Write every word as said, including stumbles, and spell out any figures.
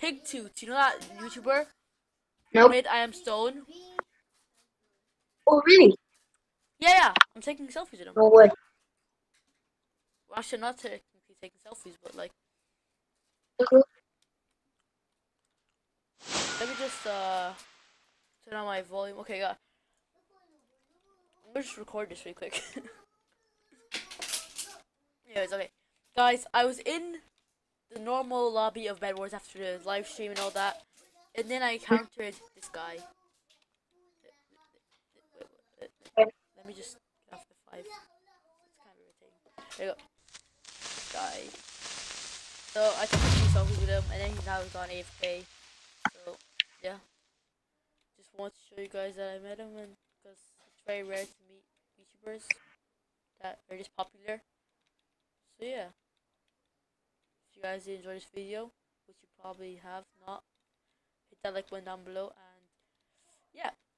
pigtoots. You know that YouTuber who Nope. made I Am Stone? Oh, really? Yeah, yeah. I'm taking selfies with him. No way. Well, actually, not technically taking selfies, but like, Okay. let me just uh turn on my volume. Okay, yeah. I'm gonna just record this really quick. Anyways, okay, guys, I was in the normal lobby of Bed Wars after the live stream and all that, and then I encountered this guy. Let me just get off the five. It's kind of irritating. There you go. This guy. So I took a few selfies with him, and then he's now gone A F K. So yeah, just want to show you guys that I met him, and because it's very rare to meet YouTubers that are this popular. So yeah, if you guys did enjoy this video, which you probably have not, hit that like button down below, and yeah.